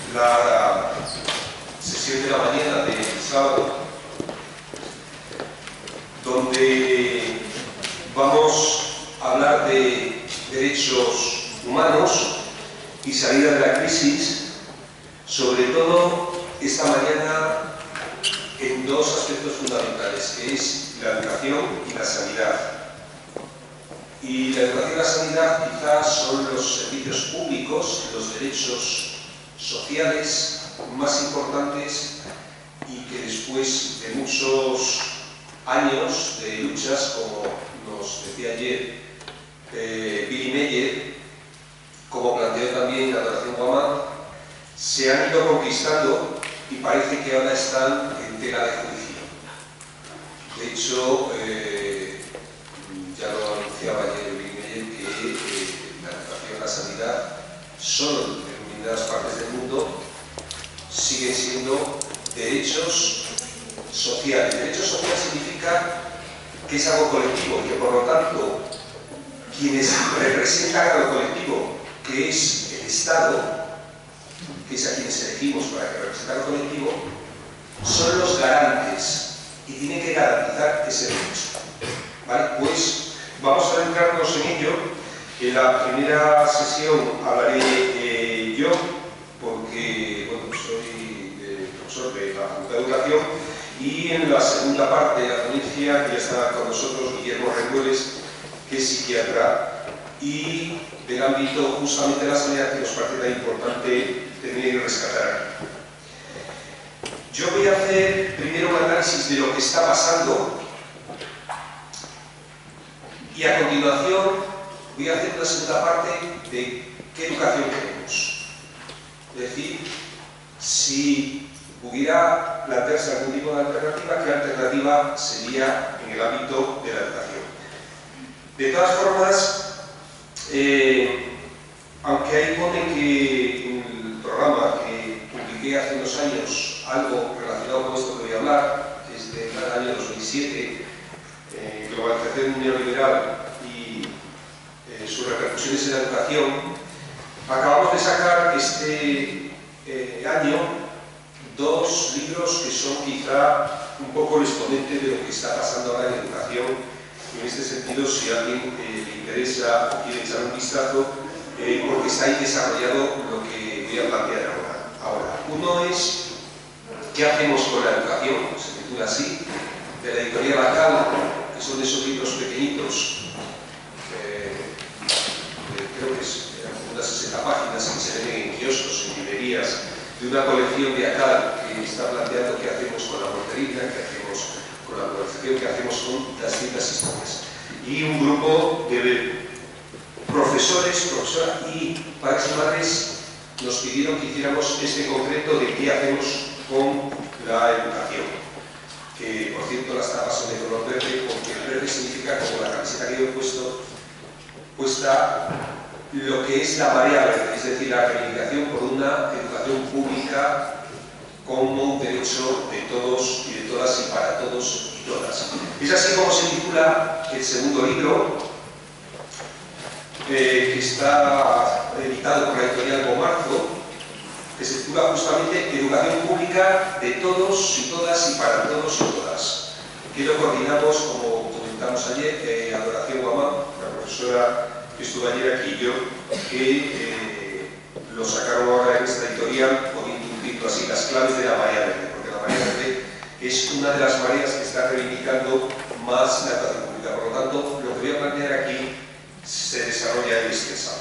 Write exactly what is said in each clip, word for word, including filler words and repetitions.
la sesión de la mañana del sábado, donde vamos a hablar de derechos humanos y salida de la crisis, sobre todo esta mañana en dos aspectos fundamentales, que es la educación y la sanidad. Y la educación y la sanidad quizás son los servicios públicos, los derechos sociales más importantes y que después de muchos años de luchas, como nos decía ayer eh, Billy Meyer, como planteó también Adoración Guamán, se han ido conquistando y parece que ahora están en tela de juicio. De hecho, eh, ya lo anunciaba ayer Billy Meyer, que eh, la educación y la sanidad solo en determinadas partes del mundo siguen siendo derechos sociales. Derecho social significa que es algo colectivo y que por lo tanto quienes representan a lo colectivo, que es el Estado, que es a quienes elegimos para que representen a lo colectivo, son los garantes y tienen que garantizar ese derecho. ¿Vale? Pues vamos a adentrarnos en ello. En la primera sesión hablaré eh, yo, porque bueno, soy eh, profesor de la Facultad de Educación, y en la segunda parte de la ponencia ya está con nosotros Guillermo Rendueles, que es psiquiatra, y del ámbito justamente de la sanidad, que nos parece tan importante tener y rescatar. Yo voy a hacer primero un análisis de lo que está pasando y a continuación voy a hacer una segunda parte de qué educación queremos. Es decir, si pudiera plantearse algún tipo de alternativa, ¿qué alternativa sería en el ámbito de la educación? De todas formas, eh, aunque ahí pone que en el programa que publiqué hace unos años algo relacionado con esto que voy a hablar, que es del año dos mil siete, eh, globalización neoliberal y eh, sus repercusiones en la educación, acabamos de sacar este eh, año dos libros que son quizá un poco el exponente de lo que está pasando ahora en educación. En este sentido, si a alguien eh, le interesa o quiere echar un vistazo, eh, porque está ahí desarrollado lo que voy a plantear ahora. Ahora, uno es ¿qué hacemos con la educación? Se titula así, de la editorial Acal, que son esos libros pequeñitos, eh, eh, creo que es, eran unas sesenta páginas que se venden en kioscos, en librerías, de una colección de Acal que está planteando qué hacemos con la portería, qué hacemos con la organización, qué hacemos con las distintas historias. Y un grupo de profesores, profesoras y padres y madres nos pidieron que hiciéramos este concreto de qué hacemos con la educación, que por cierto las tapas son de color verde, porque el verde significa, como la camiseta que yo he puesto, puesta lo que es la marea verde, es decir, la reivindicación por una educación pública como un derecho de todos y de todas y para todos y todas. Es así como se titula el segundo libro, eh, que está editado por la editorial Comarzo, que se titula justamente Educación Pública de todos y todas y para todos y todas, que lo coordinamos, como comentamos ayer, eh, Adoración Guamán, la profesora que estuvo ayer aquí y yo, que eh, lo sacaron ahora en esta editorial poniendo un título así, Las claves de la marea verde, porque la marea verde es una de las mareas que está reivindicando más la educación pública. Por lo tanto, lo que voy a plantear aquí se desarrolla en este examen.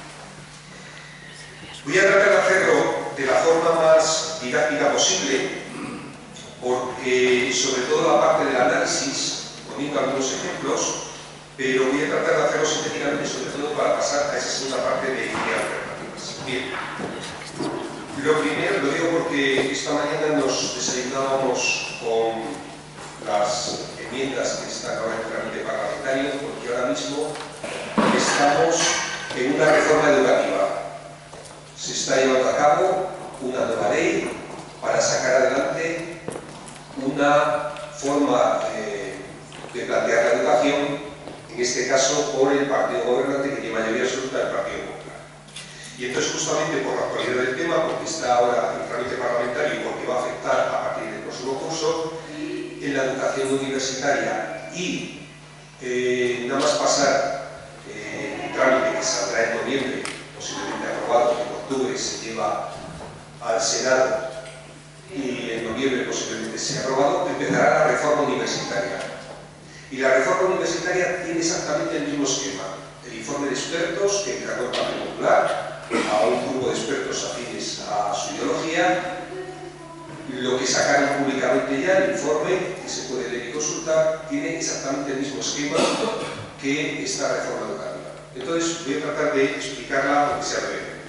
Voy a tratar de hacerlo de la forma más didáctica posible, porque sobre todo la parte del análisis, poniendo algunos ejemplos, pero voy a tratar de hacerlo sintéticamente, sobre todo para pasar a esa segunda parte de, de alternativas. Bien, lo primero, lo digo porque esta mañana nos desayunábamos con las enmiendas que están ahora en el trámite parlamentario, porque ahora mismo estamos en una reforma educativa. Se está llevando a cabo una nueva ley para sacar adelante una forma eh, de plantear la educación, en este caso por el partido gobernante que tiene mayoría absoluta del Partido Popular. Y entonces, justamente por la actualidad del tema, porque está ahora en trámite parlamentario y porque va a afectar a partir del próximo curso, en la educación universitaria y eh, nada más pasar eh, el trámite que saldrá en noviembre, posiblemente aprobado, que en octubre se lleva al Senado y en noviembre posiblemente sea aprobado, empezará la reforma universitaria. Y la reforma universitaria tiene exactamente el mismo esquema. El informe de expertos que encargó el Partido Popular a un grupo de expertos afines a su ideología, lo que sacaron públicamente ya, el informe, que se puede leer y consultar, tiene exactamente el mismo esquema que esta reforma educativa. Entonces, voy a tratar de explicarla aunque sea brevemente.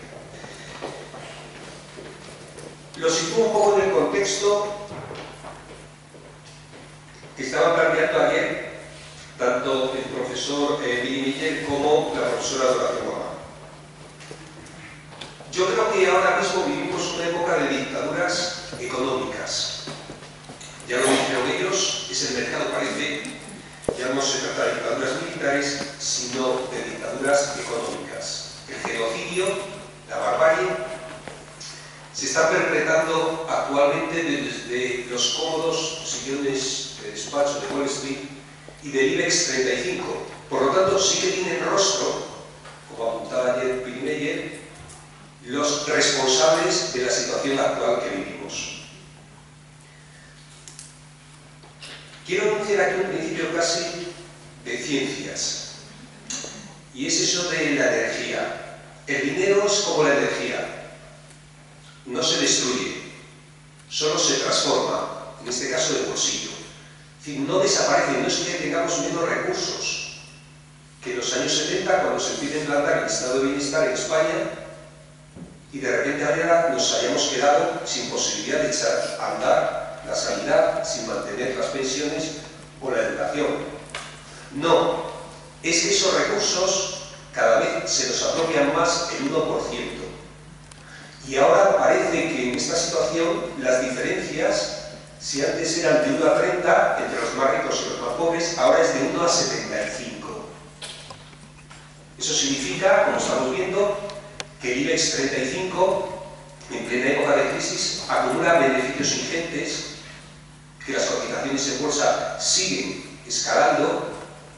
Lo sitúo un poco en el contexto que estaban planteando ayer tanto el profesor eh, Billy Miller como la profesora Dorothy Guamán. Yo creo que ahora mismo vivimos una época de dictaduras económicas. Ya lo dijeron ellos, es el mercado parece, ya no se trata de dictaduras militares, sino de dictaduras económicas. El genocidio, la barbarie, se está perpetrando actualmente desde los cómodos sillones de despacho de Wall Street y del IBEX treinta y cinco. Por lo tanto, sí que tienen rostro, como apuntaba ayer Billy Miller, los responsables de la situación actual que vivimos. Quiero anunciar aquí un principio casi de ciencias, y es eso de la energía. El dinero es como la energía, no se destruye, solo se transforma, en este caso de bolsillo. Es decir, no desaparece, no es que tengamos menos recursos, que en los años setenta, cuando se empieza a implantar el estado de bienestar en España, y de repente ahora nos hayamos quedado sin posibilidad de echar a andar la sanidad, sin mantener las pensiones o la educación. No, es que esos recursos cada vez se nos apropian más el uno por ciento. Y ahora parece que en esta situación las diferencias, si antes eran de uno a treinta entre los más ricos y los más pobres, ahora es de uno a setenta y cinco. Eso significa, como estamos viendo, que el IBEX treinta y cinco, en plena época de crisis, acumula beneficios ingentes, que las cotizaciones en bolsa siguen escalando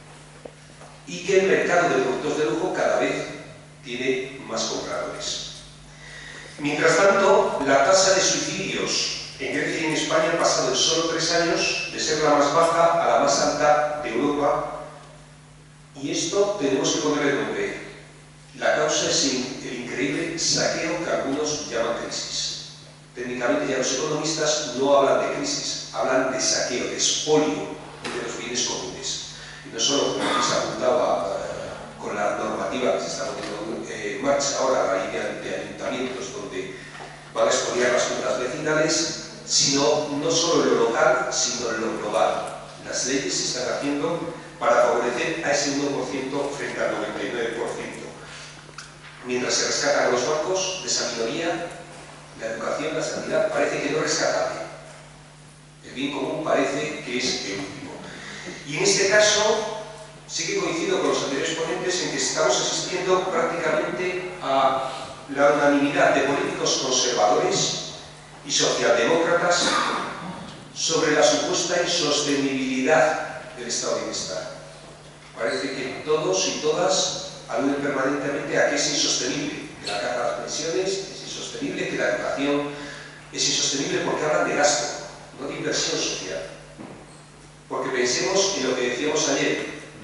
y que el mercado de productos de lujo cada vez tiene más compradores. Mientras tanto, la tasa de suicidios en Grecia y en España ha pasado en solo tres años de ser la más baja a la más alta de Europa, y esto tenemos que ponerle nombre. La causa es el increíble saqueo que algunos llaman crisis. Técnicamente ya los economistas no hablan de crisis, hablan de saqueo, de expolio de los bienes comunes. Y no solo, como aquí se apuntaba eh, con la normativa que se está poniendo en marcha ahora, la línea de ayuntamientos donde van a expoliar las juntas vecinales, sino no solo en lo local, sino en lo global. Las leyes se están haciendo para favorecer a ese uno por ciento frente al noventa y nueve por ciento. Mientras se rescatan a los bancos de esa minoría, la educación, la sanidad, parece que no es rescatable. El bien común parece que es el último. Y en este caso, sí que coincido con los anteriores ponentes en que estamos asistiendo prácticamente a la unanimidad de políticos conservadores y socialdemócratas sobre la supuesta insostenibilidad del estado de bienestar. Parece que todos y todas aluden permanentemente a que es insostenible, que la caja de las pensiones es insostenible, que la educación es insostenible, porque hablan de gasto, no de inversión social. Porque pensemos en lo que decíamos ayer,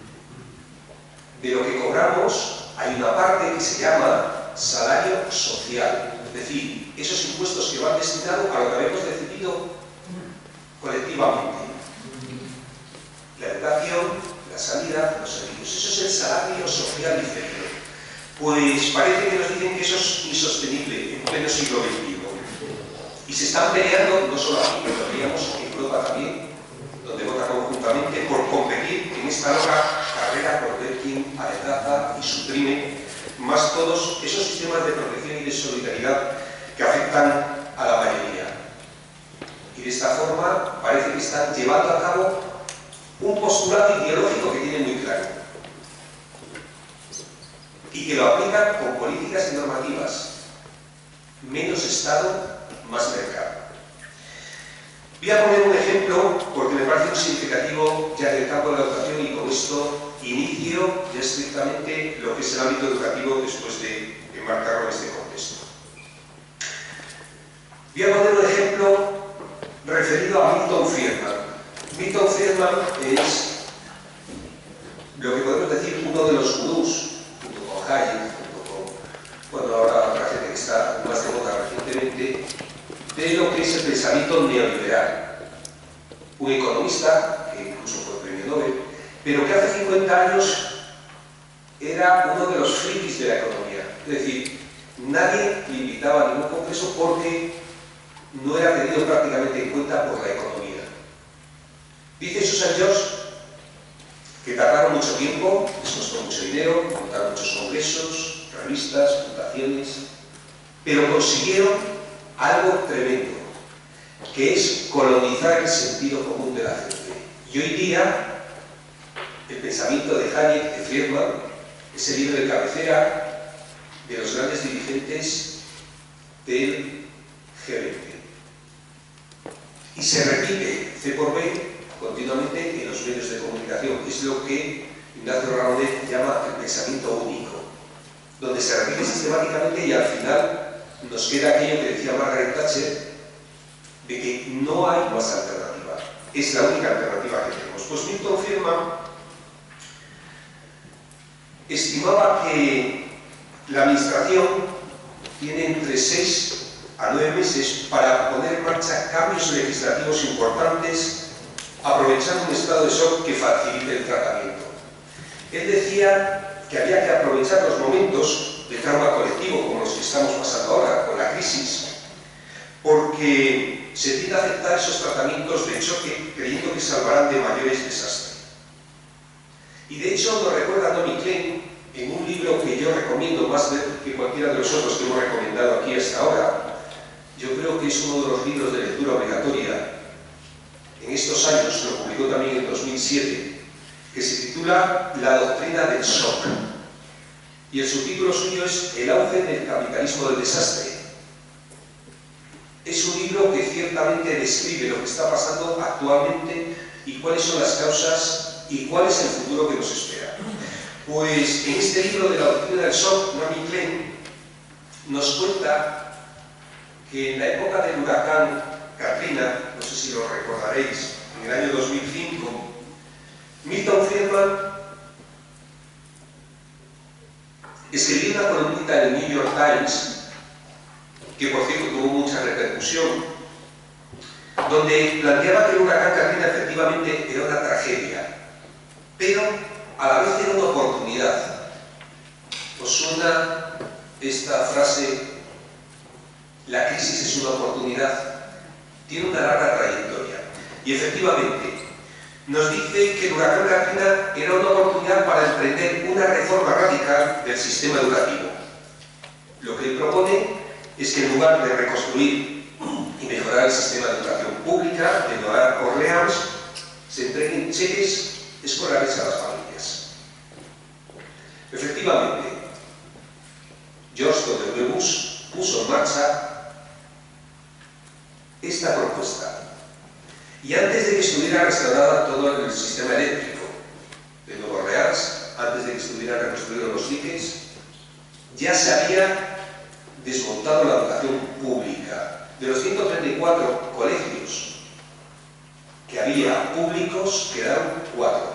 de lo que cobramos hay una parte que se llama salario social, es decir, esos impuestos que van destinados a lo que habíamos decidido colectivamente. La educación, la sanidad, los servicios, eso es el salario social diferido. Pues parece que nos dicen que eso es insostenible en pleno siglo veintiuno. Y se están peleando, no solo aquí, pero veíamos en Europa también, donde vota conjuntamente por competir en esta loca carrera por ver quién adelgaza y suprime más todos esos sistemas de protección y de solidaridad que afectan a la mayoría. Y de esta forma parece que están llevando a cabo un postulado ideológico que tiene muy claro. Y y que lo aplican con políticas y normativas. Menos Estado, más mercado. Voy a poner un ejemplo porque me parece muy significativo ya del campo de la educación, y con esto inicio ya estrictamente lo que es el ámbito educativo después de enmarcarlo en este contexto. Voy a poner un ejemplo referido a Milton Friedman. Milton Friedman es lo que podemos decir uno de los gurús, junto con Hayek, junto con, bueno, ahora otra gente que está más de moda recientemente, de lo que es el pensamiento neoliberal. Un economista, que incluso fue premio Nobel, pero que hace cincuenta años era uno de los frikis de la economía. Es decir, nadie le invitaba a ningún congreso porque no era tenido prácticamente en cuenta por la economía. Dice Susan George que tardaron mucho tiempo, les costó mucho dinero, montaron muchos congresos, revistas, fundaciones, pero consiguieron algo tremendo, que es colonizar el sentido común de la gente. Y hoy día, el pensamiento de Hayek, de Friedman, es el libro de cabecera de los grandes dirigentes del G veinte. Y se repite C por B continuamente en los medios de comunicación. Es lo que Ignacio Ramonet llama el pensamiento único, donde se repite sistemáticamente y al final nos queda aquello que decía Margaret Thatcher, de que no hay más alternativa. Es la única alternativa que tenemos. Pues Milton Friedman estimaba que la administración tiene entre seis a nueve meses para poner en marcha cambios legislativos importantes, aprovechando un estado de shock que facilite el tratamiento. Él decía que había que aprovechar los momentos de trauma colectivo, como los que estamos pasando ahora, con la crisis, porque se tiende a aceptar esos tratamientos de choque creyendo que salvarán de mayores desastres. Y de hecho nos recuerda Tony Klein en un libro que yo recomiendo más que cualquiera de los otros que hemos recomendado aquí hasta ahora. Yo creo que es uno de los libros de lectura obligatoria. En estos años, lo publicó también en dos mil siete, que se titula La doctrina del shock. Y el subtítulo suyo es El auge del capitalismo del desastre. Es un libro que ciertamente describe lo que está pasando actualmente y cuáles son las causas y cuál es el futuro que nos espera. Pues en este libro de la doctrina del shock, Naomi Klein nos cuenta que en la época del huracán Katrina, no sé si lo recordaréis, en el año dos mil cinco, Milton Friedman escribió una columnita en el New York Times, que por cierto tuvo mucha repercusión, donde planteaba que el huracán Katrina efectivamente era una tragedia, pero a la vez era una oportunidad. ¿Os suena esta frase? La crisis es una oportunidad. Tiene una larga trayectoria. Y efectivamente, nos dice que el huracán Katrina era una oportunidad para emprender una reforma radical del sistema educativo. Lo que él propone es que en lugar de reconstruir y mejorar el sistema de educación pública de Nueva Orleans, se entreguen cheques escolares a las familias. Efectivamente, George W. Bush puso en marcha esta propuesta. Y antes de que estuviera restaurado todo el sistema eléctrico de Nueva Orleans, antes de que estuvieran reconstruidos los diques, ya se había desmontado la educación pública. De los ciento treinta y cuatro colegios que había públicos, quedaron cuatro.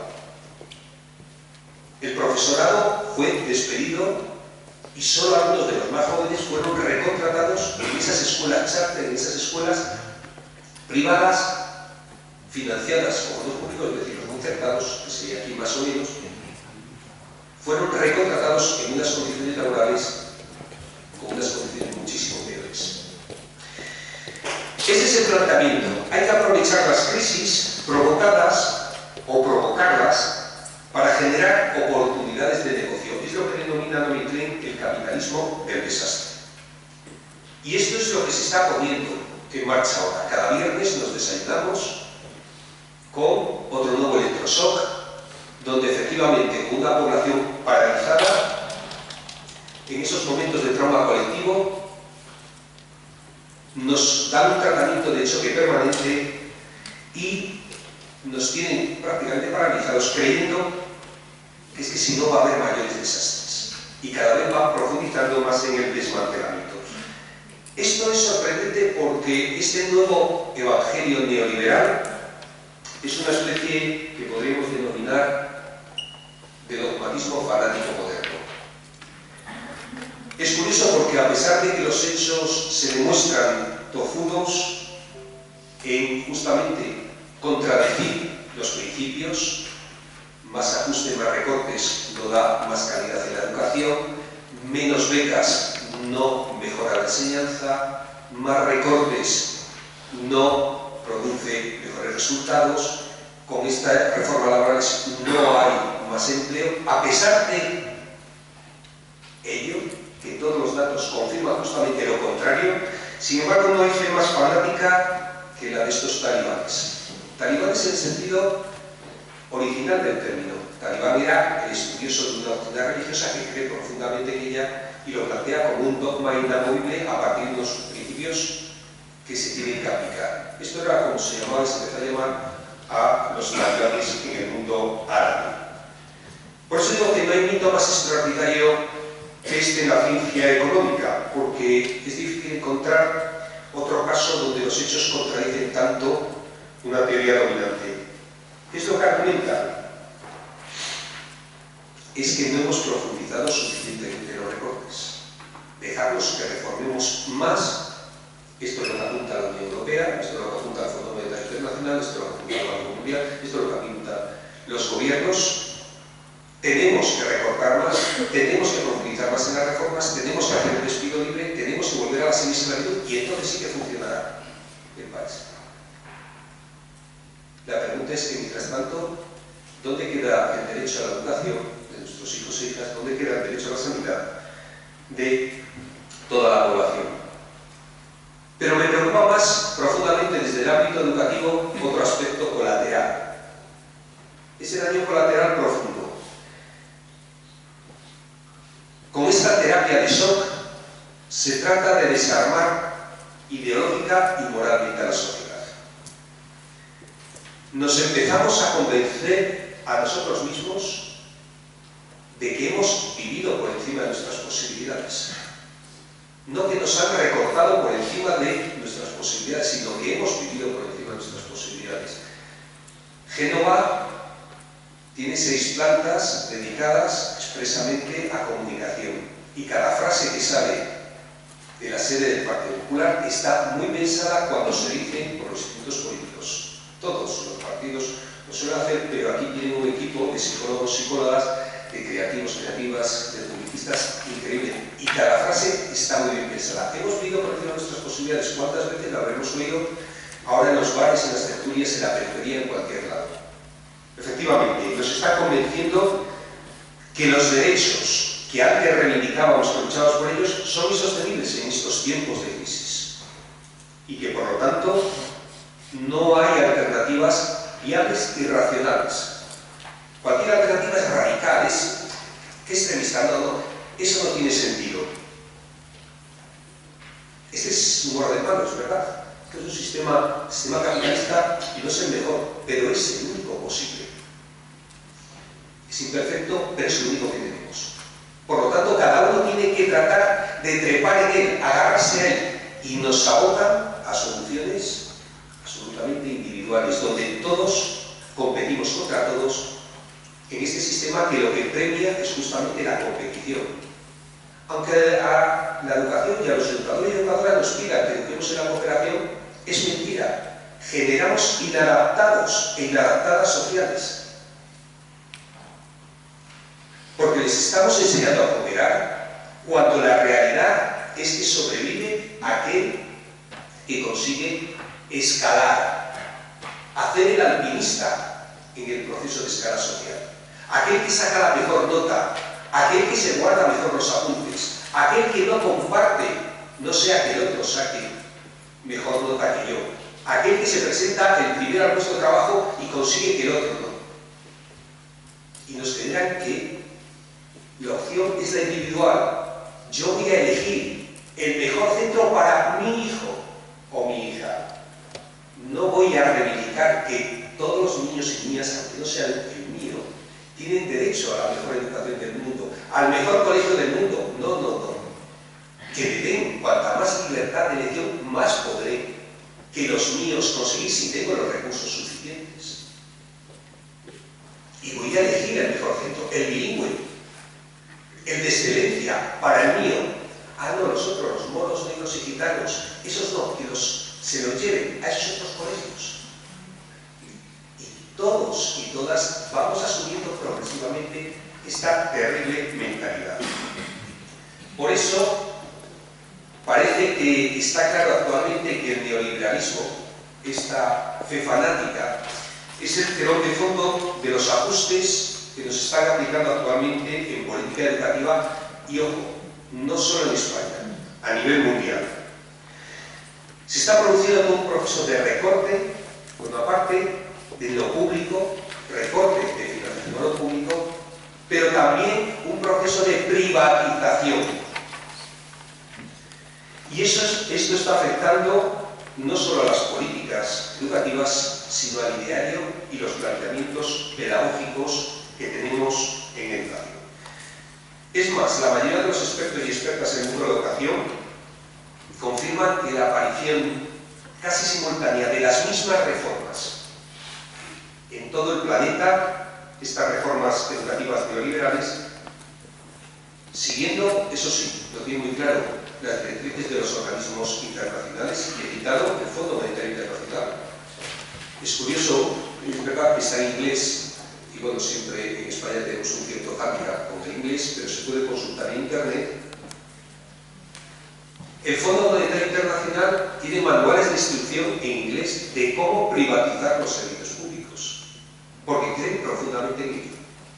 El profesorado fue despedido y solo algunos de los más jóvenes fueron recontratados en esas escuelas charter, en esas escuelas privadas financiadas con fondos públicos, es decir, los concertados, que sería aquí más o menos, fueron recontratados en unas condiciones laborales con unas condiciones muchísimo peores. Ese es el planteamiento. Hay que aprovechar las crisis provocadas o provocarlas para generar oportunidades de negocio. Es lo que denomina Naomi Klein el capitalismo del desastre. Y esto es lo que se está poniendo en marcha ahora. Cada viernes nos desayunamos con otro nuevo electroshock, donde efectivamente con una población paralizada en esos momentos de trauma colectivo, nos dan un tratamiento de choque permanente y nos tienen prácticamente paralizados, creyendo que es que si no va a haber mayores desastres. Y cada vez van profundizando más en el desmantelamiento. Esto es sorprendente porque este nuevo evangelio neoliberal es una especie que podríamos denominar de dogmatismo fanático moderno. Es curioso porque a pesar de que los hechos se demuestran tozudos en justamente contradecir los principios, más ajuste, más recortes no da más calidad en la educación, menos becas no mejora la enseñanza, más recortes no produce mejores resultados, con esta reforma laboral no hay más empleo, a pesar de ello, que todos los datos confirman justamente lo contrario. Sin embargo, no hay fe más fanática que la de estos talibanes. Talibanes en el sentido original del término. Talibán era el estudioso de una doctrina religiosa que cree profundamente en ella y lo plantea como un dogma inamovible a partir de unos principios que se tienen que aplicar. Esto era como se llamaba y se empezó a llamar a los talibanes en el mundo árabe. Por eso digo que no hay mito más extraordinario que este en la ciencia económica, porque es difícil encontrar otro caso donde los hechos contradicen tanto una teoría dominante. ¿Qué es lo que argumenta? Es que no hemos profundizado suficientemente en los recortes. Dejarlos que reformemos más. Esto es lo que apunta la Unión Europea, esto es lo que apunta el Fondo Monetario Internacional, esto es lo que apunta el Banco Mundial, esto es lo que apuntan los gobiernos. Tenemos que recortar más, tenemos que profundizar más en las reformas, tenemos que hacer un despido libre, tenemos que volver a la semi-esclavitud y entonces sí que funcionará el país. La pregunta es que, mientras tanto, ¿dónde queda el derecho a la educación de nuestros hijos e hijas? ¿Dónde queda el derecho a la sanidad de toda la población? Pero me preocupa más profundamente desde el ámbito educativo otro aspecto colateral. Ese daño colateral profundo. Con esta terapia de shock se trata de desarmar ideológica y moralmente a la sociedad. Nos empezamos a convencer a nosotros mismos de que hemos vivido por encima de nuestras posibilidades. No que nos han recortado por encima de nuestras posibilidades, sino que hemos vivido por encima de nuestras posibilidades. Génova tiene seis plantas dedicadas expresamente a comunicación y cada frase que sale de la sede del Partido Popular está muy pensada cuando se dice por los institutos políticos. Todos los partidos lo suelen hacer, pero aquí tienen un equipo de psicólogos, psicólogas, de creativos, creativas, de publicistas increíble. Y cada frase está muy bien pensada. Hemos vivido por encima de nuestras posibilidades. ¿Cuántas veces lo habremos oído ahora en los bares, en las tertulias, en la periferia, en cualquier lado? Efectivamente, nos está convenciendo que los derechos que antes reivindicábamos, que luchábamos por ellos, son insostenibles en estos tiempos de crisis. Y que, por lo tanto, no hay alternativas viables y racionales. Cualquier alternativa es radical, es que extremista, no, no, eso no tiene sentido. Este es un orden malo, es verdad. Este es un sistema, sistema capitalista y no es el mejor, pero es el único posible. Es imperfecto, pero es el único que tenemos. Por lo tanto, cada uno tiene que tratar de trepar en él, agarrarse a él, y nos abocan a soluciones absolutamente individuales, donde todos competimos contra todos en este sistema que lo que premia es justamente la competición. Aunque a la educación y a los educadores y educadoras nos pidan que eduquemos en la cooperación, es mentira. Generamos inadaptados e inadaptadas sociales. Porque les estamos enseñando a cooperar cuando la realidad es que sobrevive aquel que consigue escalar, hacer el alpinista en el proceso de escala social, aquel que saca la mejor nota, aquel que se guarda mejor los apuntes, aquel que no comparte, no sea que el otro saque mejor nota que yo, aquel que se presenta el primero al puesto de trabajo y consigue que el otro no. Y nos tendrán que la opción es la individual, yo voy a elegir el mejor centro para mi hijo o mi hija. No voy a reivindicar que todos los niños y niñas, aunque no sean el mío, tienen derecho a la mejor educación del mundo, al mejor colegio del mundo. No, no, no. Que me den cuanta más libertad de elección, más podré que los míos conseguir si tengo los recursos suficientes. Y voy a elegir el mejor centro, el bilingüe, el de excelencia, para el mío. Ah, no, los otros, los moros, negros y gitanos, esos no, que los, se los lleven a esos otros colegios. Y, y todos y todas vamos asumiendo progresivamente esta terrible mentalidad. Por eso, parece que está claro actualmente que el neoliberalismo, esta fe fanática, es el telón de fondo de los ajustes que nos están aplicando actualmente en política educativa y, ojo, no solo en España, a nivel mundial. Se está produciendo todo un proceso de recorte, bueno, aparte de lo público, recorte de financiación a lo público, pero también un proceso de privatización. Y eso es, esto está afectando no solo a las políticas educativas, sino al ideario y los planteamientos pedagógicos que tenemos en educación. Es más, la mayoría de los expertos y expertas en el mundo de la educación confirman que la aparición casi simultánea de las mismas reformas en todo el planeta, estas reformas educativas neoliberales, siguiendo, eso sí, lo tiene muy claro, las directrices de los organismos internacionales, y he citado el Fondo Monetario Internacional. Es curioso, es verdad que está en inglés, y bueno, siempre en España tenemos un cierto hándicap con el inglés, pero se puede consultar en internet. El Fondo Monetario Internacional tiene manuales de instrucción en inglés de cómo privatizar los servicios públicos, porque creen profundamente en ello.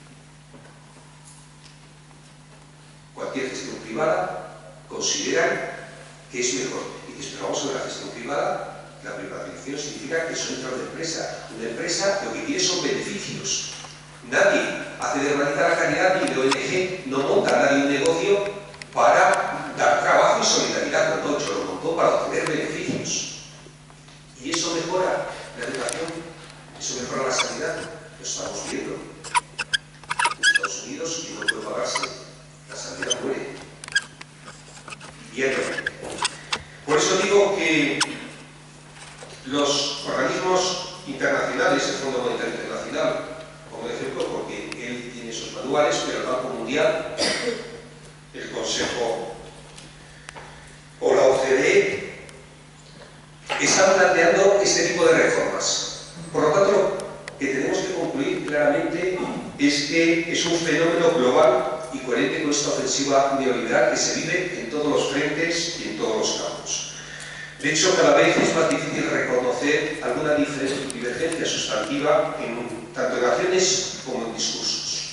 Cualquier gestión privada consideran que es mejor. Y dices, pero vamos a ver la gestión privada, la privatización significa que eso entra en una empresa. Una empresa lo que quiere son beneficios. Nadie hace de hermanita la calidad ni de O N G, no monta nadie un negocio para dar trabajo y solidaridad con todo, lo montó para obtener beneficios. Y eso mejora la educación, eso mejora la sanidad, lo estamos viendo. En Estados Unidos, quien no puede pagarse la sanidad muere. Bien. Por eso digo que los organismos internacionales, el Fondo Monetario Internacional, como ejemplo, porque él tiene esos manuales, pero el Banco Mundial, el Consejo o la O C D E, están planteando este tipo de reformas. Por lo tanto, lo que tenemos que concluir claramente es que es un fenómeno global y coherente con esta ofensiva neoliberal que se vive en todos los frentes y en todos los campos. De hecho, cada vez es más difícil reconocer alguna divergencia sustantiva en, tanto en acciones como en discursos.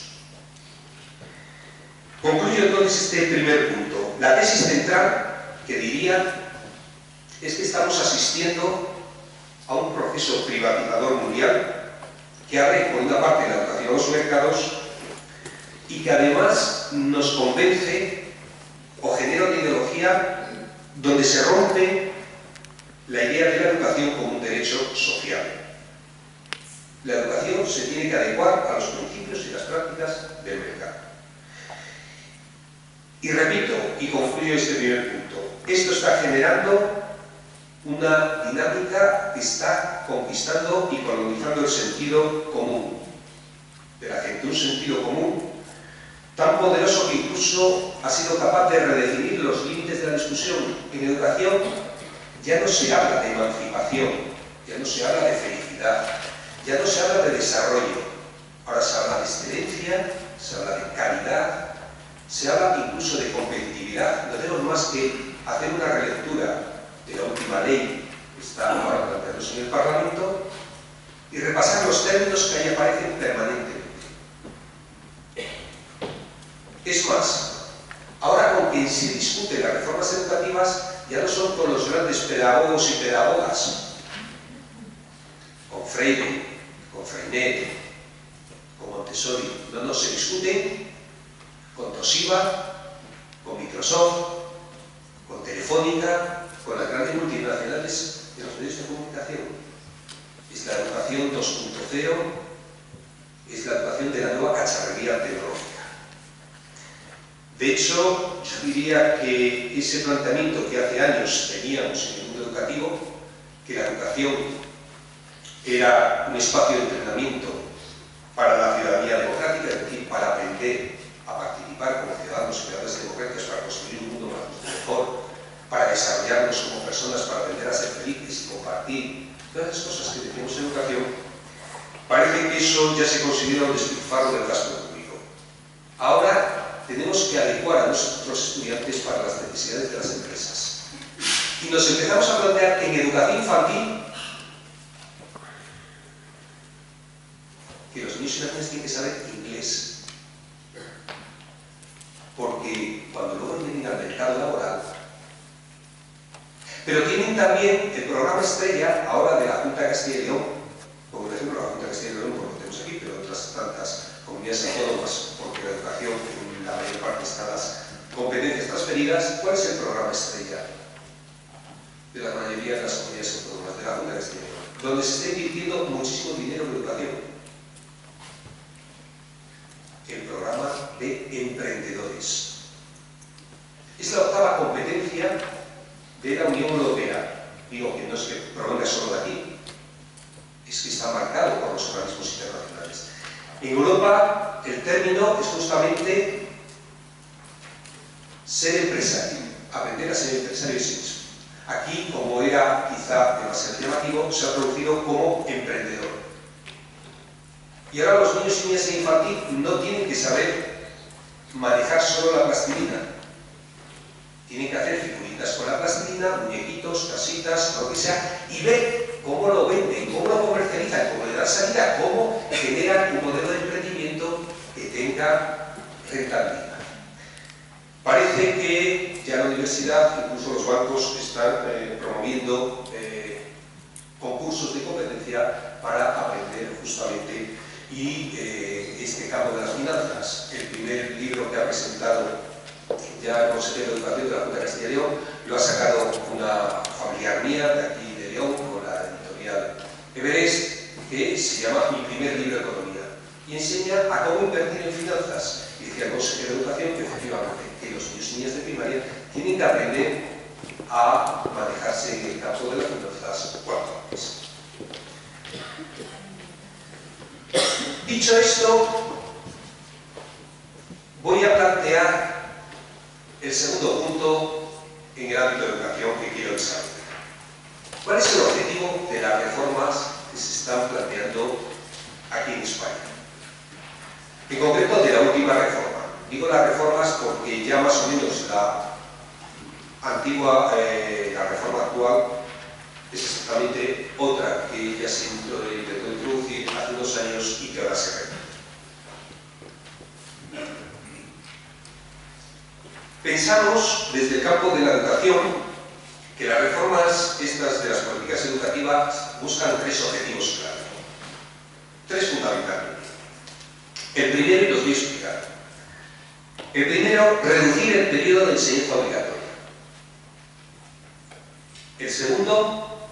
Concluyo entonces este primer punto. La tesis central, que diría, es que estamos asistiendo a un proceso privatizador mundial que abre, por una parte, la educación a los mercados y que además nos convence o genera una ideología donde se rompe la idea de la educación como un derecho social. La educación se tiene que adecuar a los principios y las prácticas del mercado. Y repito, y concluyo este primer punto, esto está generando una dinámica que está conquistando y colonizando el sentido común de la gente, un sentido común tan poderoso que incluso ha sido capaz de redefinir los límites de la discusión. En educación ya no se habla de emancipación, ya no se habla de felicidad, ya no se habla de desarrollo, ahora se habla de excelencia, se habla de calidad, se habla incluso de competitividad. No tenemos más que hacer una relectura de la última ley que está ahora planteándose en el Parlamento y repasar los términos que ahí aparecen permanentemente. Es más, ahora con que se discuten las reformas educativas ya no son con los grandes pedagogos y pedagogas, con Freire, con Freinet, con Montessori, no, no, se discuten con Toshiba, con con Microsoft, con Telefónica, con las grandes multinacionales de los medios de comunicación. Es la educación dos punto cero, es la educación de la nueva cacharrería tecnológica. De hecho, yo diría que ese planteamiento que hace años teníamos en el mundo educativo, que la educación era un espacio de entrenamiento para la ciudadanía democrática, es decir, para aprender a participar como ciudadanos y ciudadanas democráticas, para construir un mundo más mejor, para desarrollarnos como personas, para aprender a ser felices y compartir todas las cosas que decimos en educación, parece que eso ya se considera un despilfarro del gasto público. Ahora tenemos que adecuar a nuestros estudiantes para las necesidades de las empresas. Y nos empezamos a plantear en educación infantil que los niños y las niñas tienen que saber inglés. Porque cuando luego vienen al mercado laboral, pero tienen también el programa estrella ahora de la Junta de Castilla y León, como por ejemplo la Junta de Castilla y León, porque lo tenemos aquí, pero otras tantas comunidades autónomas, porque la educación en la mayor parte están las competencias transferidas. ¿Cuál es el programa estrella de la mayoría de las comunidades autónomas de la Junta de Castilla y León? Donde se está invirtiendo muchísimo dinero en educación. El programa de emprendedores. Es la octava competencia de la Unión Europea. Digo que no es que provenga solo de aquí, es que está marcado por los organismos internacionales. En Europa el término es justamente ser empresario, aprender a ser empresario en sí mismo. Aquí, como era quizá demasiado llamativo, se ha traducido como emprendedor. Y ahora los niños y niñas en infantil no tienen que saber manejar solo la plastilina. Tienen que hacer figuritas con la plastilina, muñequitos, casitas, lo que sea, y ver cómo lo venden, cómo lo comercializan, cómo le dan salida, cómo generan un modelo de emprendimiento que tenga rentabilidad. Parece que ya la universidad, incluso los bancos, están eh, promoviendo eh, concursos de competencia para aprender justamente y eh, este campo de las finanzas. El primer libro que ha presentado ya el consejero de Educación de la Junta de Castilla y León lo ha sacado una familiar mía de aquí de León, con la editorial Everest, que se llama Mi primer libro de economía, y enseña a cómo invertir en finanzas. Y decía el consejero de Educación que efectivamente que los niños y niñas de primaria tienen que aprender a manejarse en el campo de las finanzas cuanto antes. Dicho esto, voy a plantear el segundo punto en el ámbito de educación que quiero desarrollar. ¿Cuál es el objetivo de las reformas que se están planteando aquí en España? En concreto, de la última reforma. Digo las reformas porque ya más o menos la antigua, eh, la reforma actual, es exactamente otra que ya se intentó introducir hace unos años y que ahora se repite. Pensamos desde el campo de la educación que las reformas estas de las políticas educativas buscan tres objetivos claros, tres fundamentalmente. El primero, y los voy a explicar. El primero, reducir el periodo de enseñanza obligatoria. El segundo,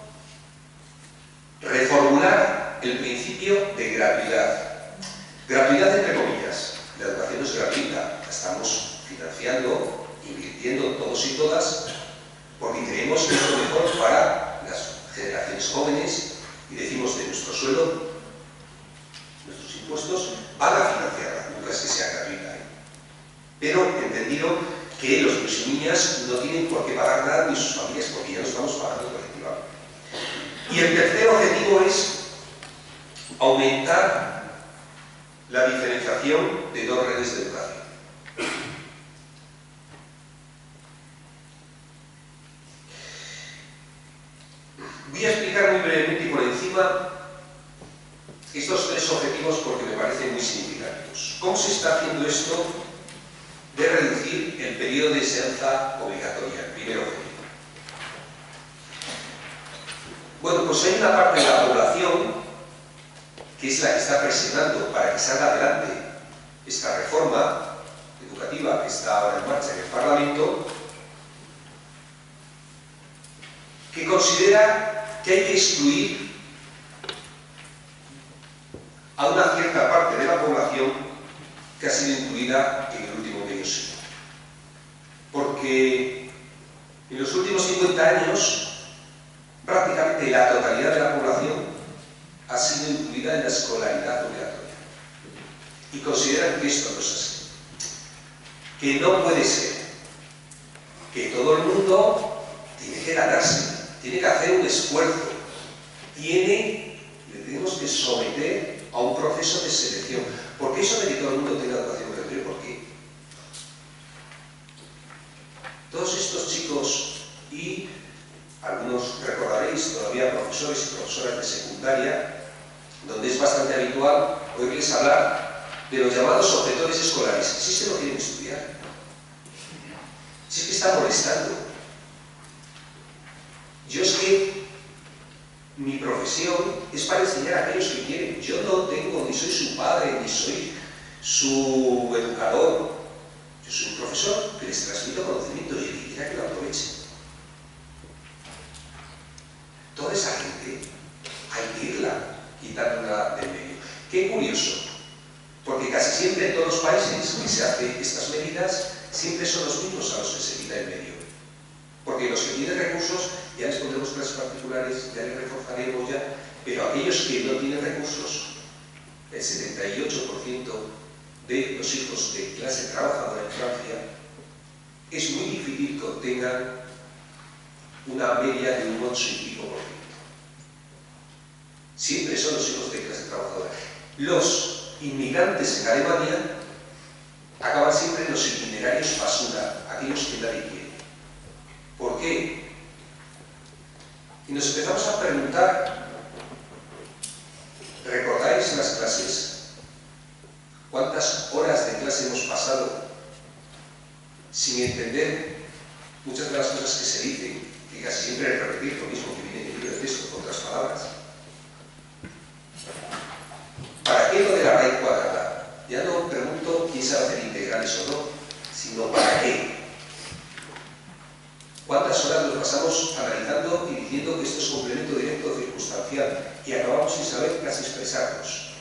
reformular el principio de gratuidad. Gratuidad entre comillas. La educación no es gratuita, la estamos financiando, invirtiendo todos y todas, porque creemos que es lo mejor para las generaciones jóvenes y decimos de nuestro sueldo, nuestros impuestos van a financiarla, nunca es que sea gratuita, ¿eh? Pero entendido que los niños y niñas no tienen por qué pagar nada ni sus familias, porque ya lo estamos pagando colectivamente. Y el tercer objetivo es aumentar la diferenciación de dos redes de educación. Voy a explicar muy brevemente y por encima estos tres objetivos porque me parecen muy significativos. ¿Cómo se está haciendo esto de reducir el periodo de enseñanza obligatoria? El primer objetivo. Bueno, pues hay una parte de la población que es la que está presionando para que salga adelante esta reforma educativa educativa que está ahora en marcha en el Parlamento, que considera que hay que excluir a una cierta parte de la población que ha sido incluida en el último medio siglo. Porque en los últimos cincuenta años, prácticamente la totalidad de la población ha sido incluida en la escolaridad obligatoria. Y consideran que esto no es así. Que no puede ser. Que todo el mundo tiene que ganarse, tiene que hacer un esfuerzo, tiene, le tenemos que someter a un proceso de selección. ¿Por qué eso de que todo el mundo tenga educación obligatoria? ¿Por qué? Todos estos chicos, y algunos recordaréis todavía profesores y profesoras de secundaria, donde es bastante habitual oírles hablar de los llamados objetores escolares. Si es que no quieren estudiar, si es que están molestando. Yo es que mi profesión es para enseñar a aquellos que quieren. Yo no tengo, ni soy su padre, ni soy su educador. Yo soy un profesor que les transmito conocimiento y el que quiera que lo aproveche. Toda esa gente hay que irla quitándola del medio. Qué curioso, porque casi siempre en todos los países que se hacen estas medidas, siempre son los mismos a los que se quita el medio. Porque los que tienen recursos, ya les pondremos clases particulares, ya les reforzaremos ya, pero aquellos que no tienen recursos, el setenta y ocho por ciento de los hijos de clase trabajadora en Francia, es muy difícil que obtengan una media de un ocho y pico por ciento. Siempre son los hijos de clase trabajadora. Los inmigrantes en Alemania acaban siempre en los itinerarios basura, aquellos que nadie quiere. ¿Por qué? Y nos empezamos a preguntar, ¿recordáis las clases? ¿Cuántas horas de clase hemos pasado sin entender muchas de las cosas que se dicen, que casi siempre es repetir lo mismo que viene en el libro de texto, con otras palabras? ¿Para qué lo de la raíz cuadrada? Ya no pregunto quién sabe hacer integrales o no, sino ¿para qué? ¿Cuántas horas nos pasamos analizando y diciendo que esto es complemento directo o circunstancial y acabamos sin saber casi expresarnos?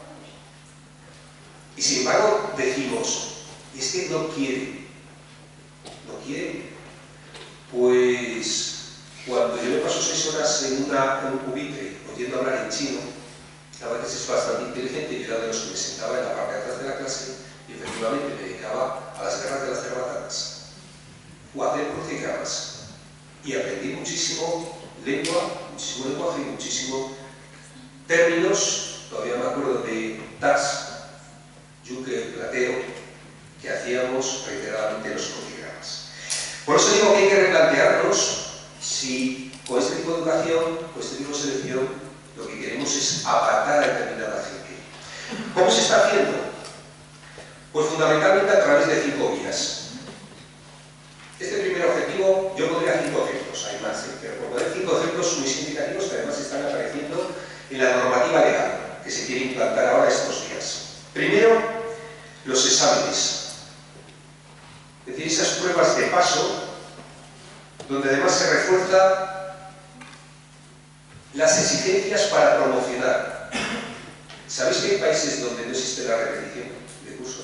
Y sin embargo decimos, es que no quieren, no quieren. Pues cuando yo me paso seis horas en, una, en un pupitre oyendo hablar en chino, a veces es bastante inteligente, yo era de los que me sentaba en la parte de atrás de la clase y efectivamente me dedicaba a las guerras de las cerbatanas o a hacer crucigramas y aprendí muchísimo lengua, muchísimo lenguaje y muchísimo términos. Todavía me acuerdo de tas, yuque, platero, que hacíamos reiteradamente los crucigramas. Por eso digo que hay que replantearnos si con este tipo de educación, con este tipo de selección, lo que queremos es apartar a determinada gente. ¿Cómo se está haciendo? Pues fundamentalmente a través de cinco vías. Este primer objetivo, yo pondría cinco ejemplos, hay más, ¿eh? Pero por poner cinco ejemplos muy significativos que además están apareciendo en la normativa legal que se quiere implantar ahora estos días. Primero, los exámenes. Es decir, esas pruebas de paso, donde además se refuerza las exigencias para promocionar. ¿Sabéis que hay países donde no existe la repetición de curso?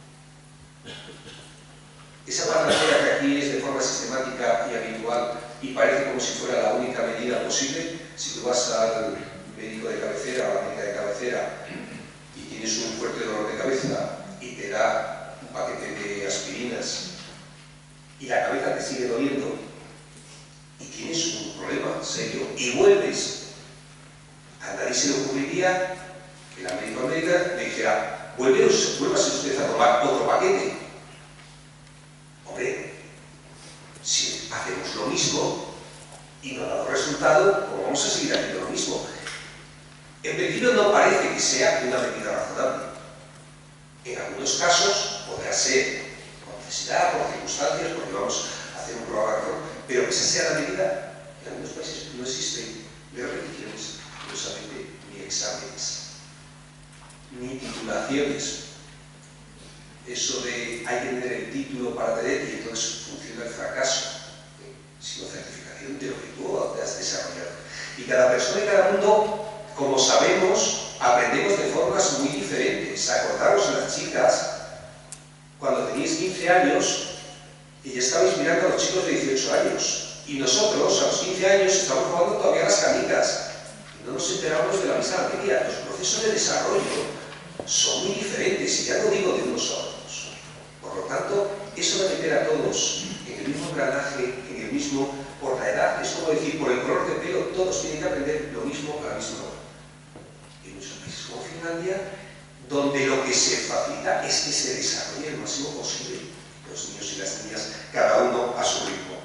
Esa barrera que aquí es de forma sistemática y habitual y parece como si fuera la única medida posible. Si tú vas al médico de cabecera o a la médica de cabecera y tienes un fuerte dolor de cabeza y te da un paquete de aspirinas y la cabeza te sigue doliendo y tienes un problema serio y vuelves, a nadie se le ocurriría que la médica o médica le dijera, vuélvase usted a tomar otro paquete. Hombre, si hacemos lo mismo y no ha dado resultado, pues vamos a seguir haciendo lo mismo. En principio no parece que sea una medida razonable. En algunos casos podrá ser por necesidad, por circunstancias, porque vamos a hacer un programa, pero que esa sea la medida. En algunos países no existen ni repeticiones, curiosamente, ni exámenes, ni titulaciones. eso de hay que tener el título para tener y entonces funciona el fracaso, ¿eh? Sino certificación de lo que tú has desarrollado. Y cada persona y cada mundo, como sabemos, aprendemos de formas muy diferentes. Acordaros a las chicas, cuando teníais quince años, y ya estabais mirando a los chicos de dieciocho años. Y nosotros, a los quince años, estamos jugando todavía a las canicas. Y no nos enteramos de la misma materia. Los procesos de desarrollo son muy diferentes, y ya no digo de unos a otros. Por lo tanto, eso de meter a todos en el mismo engranaje, en el mismo, por la edad, es como decir, por el color de pelo, todos tienen que aprender lo mismo a la misma hora. Y en muchos países como Finlandia, donde lo que se facilita es que se desarrolle el máximo posible los niños y las niñas, cada uno a su ritmo.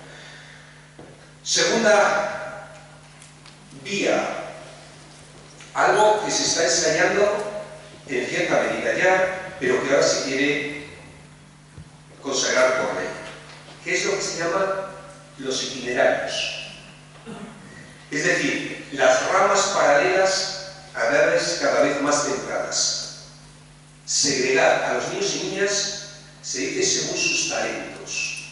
Segunda vía, algo que se está ensayando en cierta medida ya, pero que ahora se quiere consagrar por ley, que es lo que se llama los itinerarios. Es decir, las ramas paralelas a edades cada vez más tempranas. Segregar a los niños y niñas se dice según sus talentos.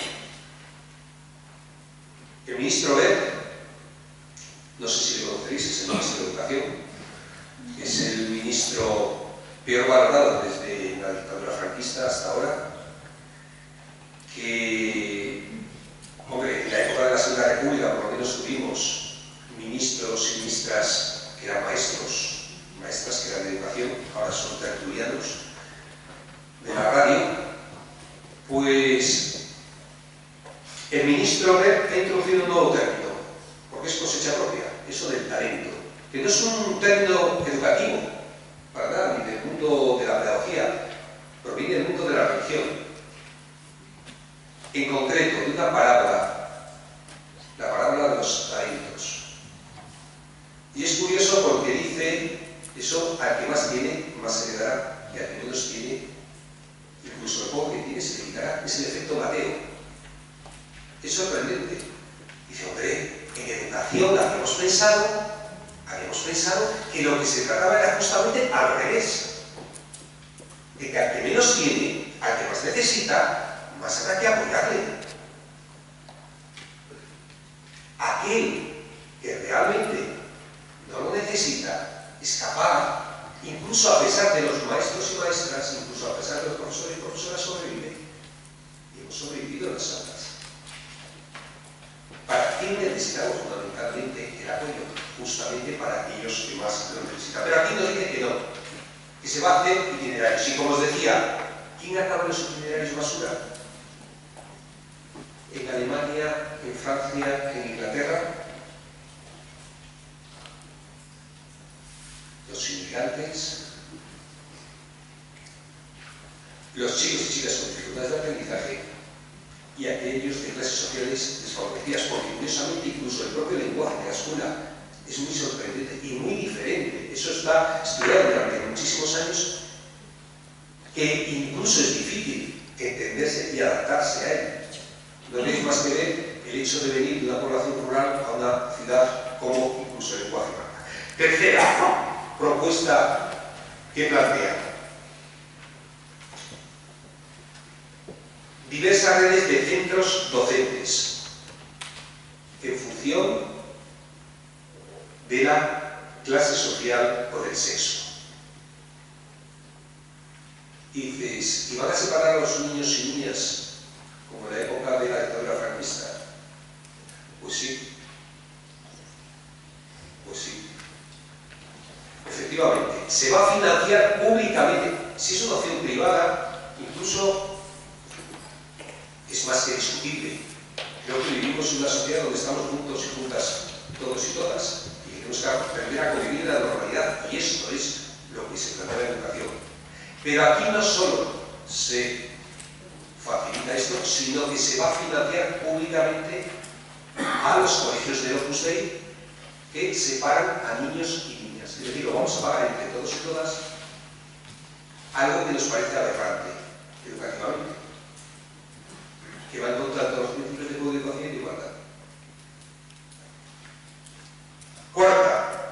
El ministro Wert, no sé si le conoceréis, es el ministro de Educación, es el ministro peor valorado desde la dictadura franquista hasta ahora, que, hombre, en la época de la Segunda República por lo menos tuvimos ministros y ministras que eran maestros, maestras que eran de educación, ahora son tertulianos de la radio. Pues el ministro Wert ha introducido un nuevo término, porque es cosecha propia, eso del talento, que no es un término educativo, para nada, ni del mundo de la pedagogía, proviene del mundo de la religión. En concreto, de una parábola, la parábola de los talentos. Y es curioso porque dice, eso al que más tiene, más se le dará, y al que menos tiene, incluso el poco que tiene se le quitará. Es el efecto Mateo. Es sorprendente. Dice, hombre, en educación habíamos pensado, habíamos pensado que lo que se trataba era justamente al revés. De que al que menos tiene, al que más necesita, más habrá que apoyarle. Aquel que realmente no lo necesita, es capaz, incluso a pesar de los maestros y maestras, incluso a pesar de los profesores y profesoras, sobrevive. Y hemos sobrevivido en las aulas. ¿Para qué necesitamos fundamentalmente el apoyo? Justamente para aquellos que más lo necesitan. Pero aquí nos dice que no, que se va a hacer itinerarios. Y como os decía, ¿quién acaba los itinerarios basura? En Alemania, en Francia, en Inglaterra, los inmigrantes, los chicos y chicas con dificultades de aprendizaje y aquellos de clases sociales desfavorecidas, porque curiosamente incluso el propio lenguaje de la escuela es muy sorprendente y muy diferente. Eso está estudiado durante muchísimos años, que incluso es difícil entenderse y adaptarse a él. No tenéis más que ver el hecho de venir de una población rural a una ciudad como incluso el lenguaje marca. Tercera propuesta que plantea: diversas redes de centros docentes en función de la clase social o del sexo. Y dices, ¿y van a separar a los niños y niñas como en la época de la dictadura franquista? Pues sí. Pues sí. Efectivamente, se va a financiar públicamente. Si es una opción privada, incluso es más que discutible. Creo que vivimos en una sociedad donde estamos juntos y juntas, todos y todas, y tenemos que aprender a convivir en la normalidad, y esto es lo que se plantea en la educación. Pero aquí no solo se facilita esto, sino que se va a financiar públicamente a los colegios de Opus Dei que separan a niños y niñas. Es decir, lo vamos a pagar entre todos y todas, algo que nos parece aberrante educativamente, que va en contra de todos los principios de coeducación y de igualdad. Cuarta,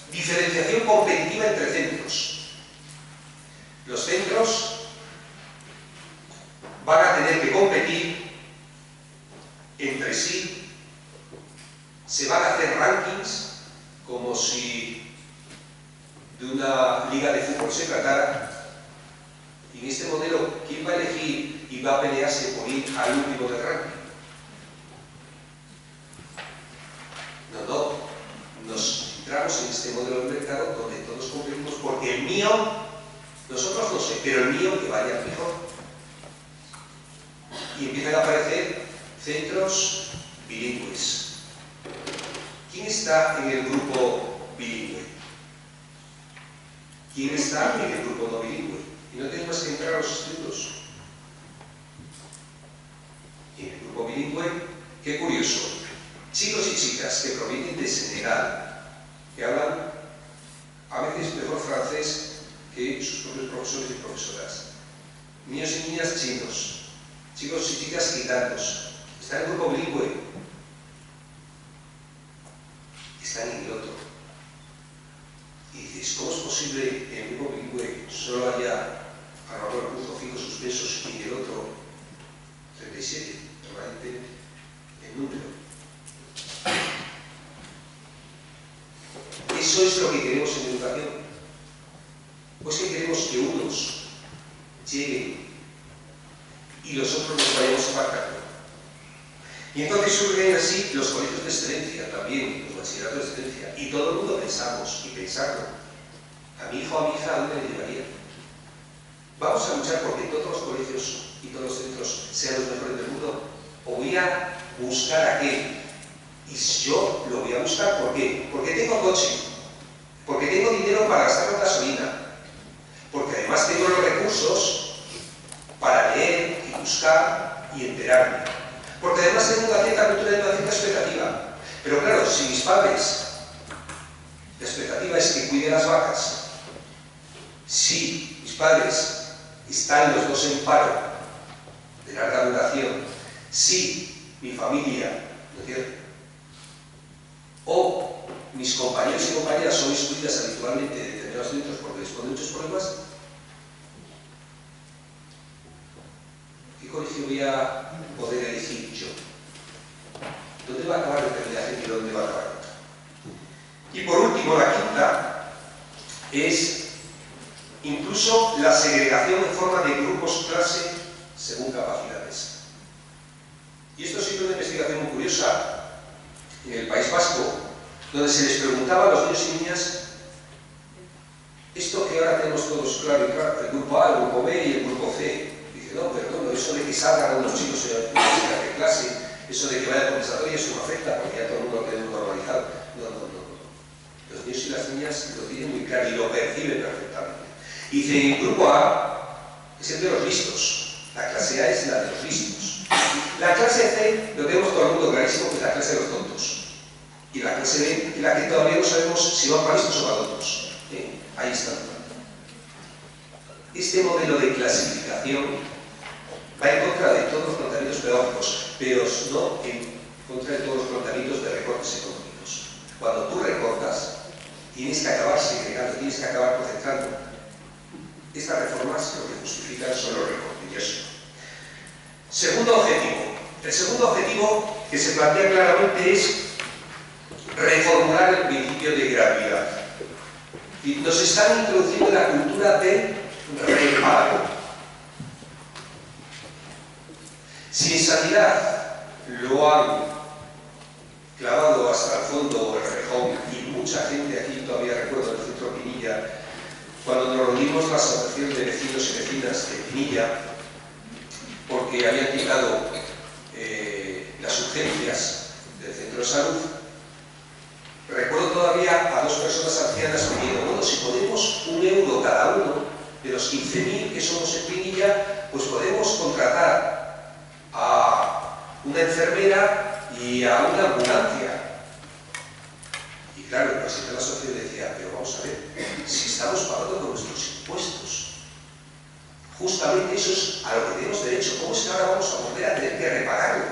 diferenciación competitiva entre centros. Los centros rankings, como si de una liga de fútbol se tratara. Y en este modelo, ¿quién va a elegir y va a pelearse por ir al último del ranking? No, no. Nos centramos en este modelo de mercado donde todos competimos porque el mío, nosotros no sé, pero el mío que vaya mejor. Y empiezan a aparecer centros bilingües. ¿Quién está en el grupo bilingüe? ¿Quién está en el grupo no bilingüe? Y no tenemos que entrar a los estudios. Y en el grupo bilingüe, qué curioso, chicos y chicas que provienen de Senegal, que hablan a veces mejor francés que sus propios profesores y profesoras. Niños y niñas chinos, chicos y chicas gitanos, están en el grupo bilingüe, están en el otro. Y dices, ¿cómo es posible que en el grupo bilingüe solo haya a lo mejor el curso cinco suspensos y en el otro treinta y siete, normalmente en número? ¿Eso es lo que queremos en educación? Pues que queremos que unos lleguen y los otros nos vayamos apartando. Y entonces surgen así los colegios de excelencia también, los bachilleratos de excelencia, y todo el mundo pensamos y pensarlo. A mi hijo o a mi hija, ¿a dónde le llevaría? ¿Vamos a luchar porque todos los colegios y todos los centros sean los mejores del mundo? ¿O voy a buscar aquel? Y yo lo voy a buscar, ¿por qué? Porque tengo coche, porque tengo dinero para gastar en gasolina, porque además tengo los recursos para leer y buscar y enterarme, porque además tengo una cierta cultura y una cierta expectativa. Pero claro, si mis padres, la expectativa es que cuide las vacas, si mis padres están los dos en paro de larga duración, si mi familia, ¿no es cierto?, o mis compañeros y compañeras son excluidas habitualmente de determinados centros porque les ponen muchos problemas, ¿qué colegio voy a poder elegir yo? ¿Dónde va a acabar determinada gente y dónde va a acabar otra? Y por último, la quinta es incluso la segregación en forma de grupos clase según capacidades. Y esto ha sido una investigación muy curiosa en el País Vasco, donde se les preguntaba a los niños y niñas esto que ahora tenemos todos claro y claro, el grupo A, el grupo B y el grupo C. Dice, no, perdón, eso de que salgan unos chicos en la clase, eso de que vaya compensatoria, eso no afecta, porque ya todo el mundo lo tiene normalizado. No, no, no, no. Los niños y las niñas lo tienen muy claro y lo perciben perfectamente. Y dice, en el grupo A es el de los listos, la clase A es la de los listos. La clase C lo tenemos todo el mundo clarísimo, que es la clase de los tontos. Y la clase B es la que todavía no sabemos si van para listos o para tontos. ¿Eh? Ahí está. Este modelo de clasificación va en contra de todos los planteamientos pedagógicos, pero no en contra de todos los planteamientos de recortes económicos. Cuando tú recortas, tienes que acabar segregando, tienes que acabar concentrando. Estas reformas lo que justifican son los recortes, y eso. Segundo objetivo. El segundo objetivo que se plantea claramente es reformular el principio de gratuidad. Y nos están introduciendo la cultura del repago. Si en sanidad lo han clavado hasta el fondo el rejón, y mucha gente aquí todavía recuerda en el centro Pinilla, cuando nos reunimos la asociación de vecinos y vecinas de Pinilla, porque habían quitado eh, las urgencias del centro de salud, recuerdo todavía a dos personas ancianas pidiendo, bueno, si ponemos un euro cada uno de los quince mil que somos en Pinilla, pues podemos contratar a una enfermera y a una ambulancia. Y claro, el presidente de la asociación decía, pero vamos a ver, si estamos pagando con nuestros impuestos, justamente eso es a lo que tenemos derecho, ¿cómo es que ahora vamos a volver a tener que repagarlo?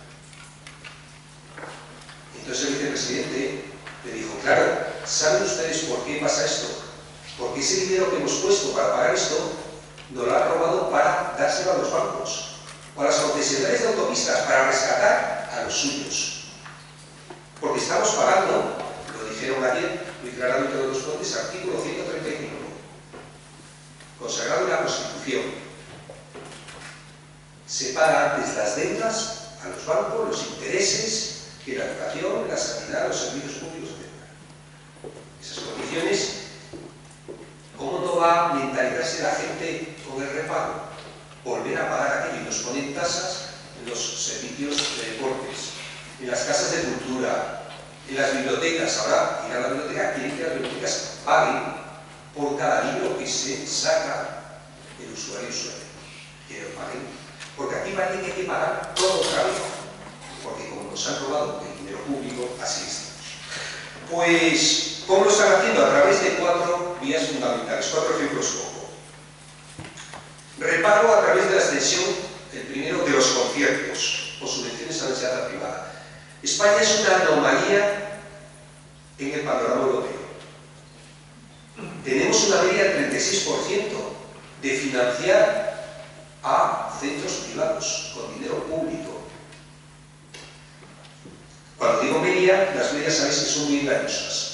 Entonces el vicepresidente le dijo, claro, ¿saben ustedes por qué pasa esto? Porque ese dinero que hemos puesto para pagar esto, nos lo han robado para dárselo a los bancos, o a las concesionarias de autopistas, para rescatar a los suyos. Porque estamos pagando, lo dijeron ayer, lo declararon todos los ponentes, artículo ciento treinta y cinco, consagrado en la Constitución. Se paga antes las deudas a los bancos, los intereses, que la educación, la sanidad, los servicios públicos, etcétera. Esas condiciones, ¿cómo no va a mentalizarse la gente con el repago? Volver a pagar aquello y nos ponen tasas en los servicios de deportes, en las casas de cultura, en las bibliotecas. Ahora, ir a la biblioteca, quieren que las bibliotecas paguen por cada libro que se saca el usuario usuario. Que lo paguen. Porque aquí parece que hay que pagar todo otra vez. Porque como nos han robado el dinero público, así estamos. Pues, ¿cómo lo están haciendo? A través de cuatro vías fundamentales, cuatro ejemplos cojo. Repago a través de la extensión, el primero, de los conciertos o subvenciones a la enseñanza privada. España es una anomalía en el panorama europeo. Tenemos una media del treinta y seis por ciento de financiar a centros privados con dinero público. Cuando digo media, las medias sabéis que son muy engañosas.